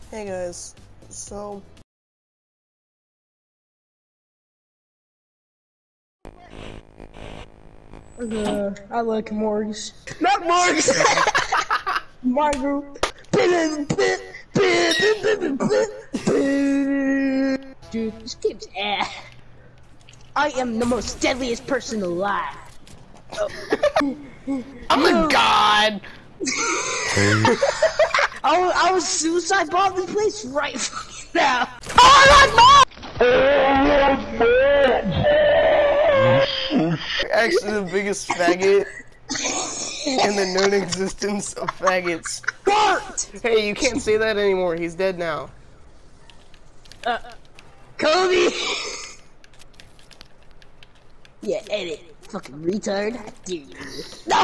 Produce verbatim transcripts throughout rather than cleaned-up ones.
Hey guys, so Uh, I like Morgs. not Marks. Margu. Dude, this game's ass. I am the most deadliest person alive. Oh. I'm a god. I was, I was suicide bomb this place right now. Oh, I like Actually, the biggest faggot in the known existence of faggots. Fart! Hey, you can't say that anymore. He's dead now. Uh, Kobe! Yeah, edit. Fucking retard. Dude. No!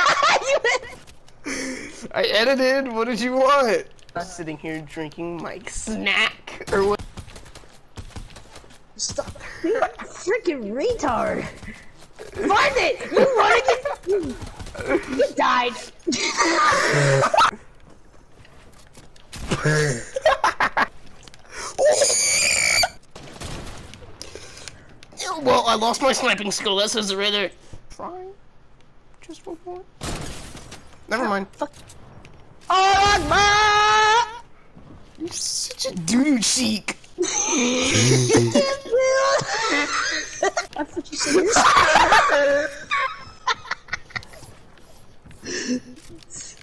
I edited. What did you want? I'm sitting here drinking my snack or what? Stop. You freaking retard. Find it! You running it! You died. Well, I lost my sniping skill. That says it right there. Trying. Just one more. Never mind. Fuck. Oh my! You're such a doo-doo cheek. I thought you said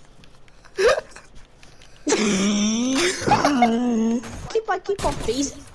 this. keep on, keep on phasing.